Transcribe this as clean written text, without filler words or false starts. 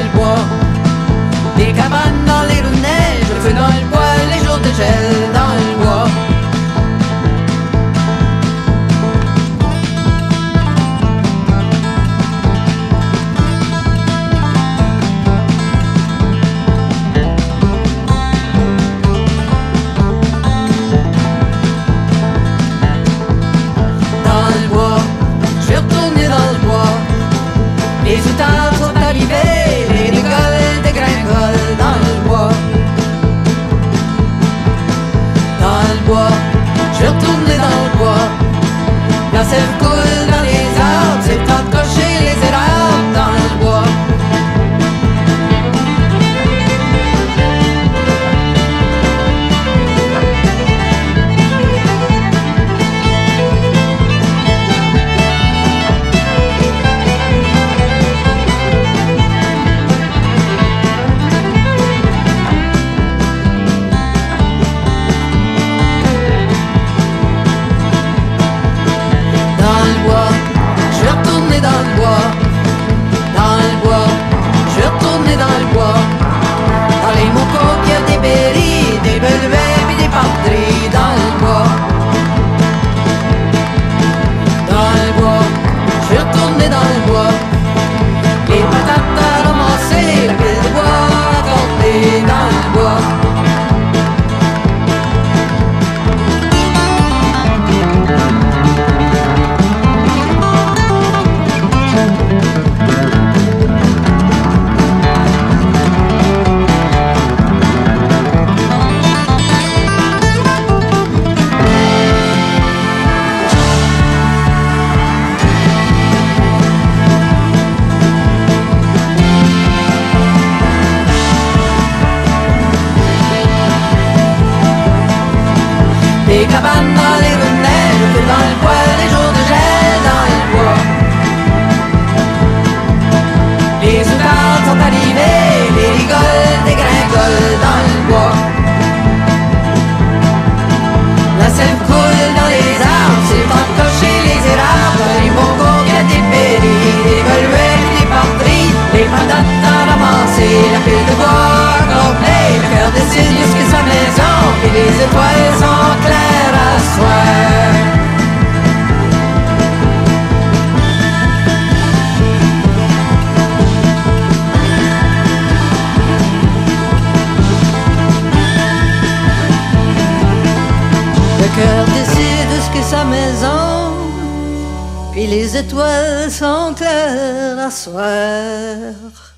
le bois. Des cabanes dans les roues de neige, le feu dans le bois, les jours de gel dans le bois. Les outards sont arrivés, les rigoles dégringolent dans le bois. Dans le bois, je suis retourné dans le bois. La sève coule dans les arbres, c'est le temps de cocher les érables dans le bois. Des cabanes dans les rues de neige, le feu dans le bois, les jours de gel dans le bois. Les outards sont arrivés, les rigoles dégringolent dans le bois. La sève coule dans les arbres, c'est le temps de cocher les érables. Dans les bocaux, il y a des péris, des veluets, des porteries, les patates à ramasser, la pile de bois complète. Le cœur décide jusqu'à sa maison, et les étoiles sont claires à soir. Le cœur décide jusqu'à sa maison, puis les étoiles sont claires à soir.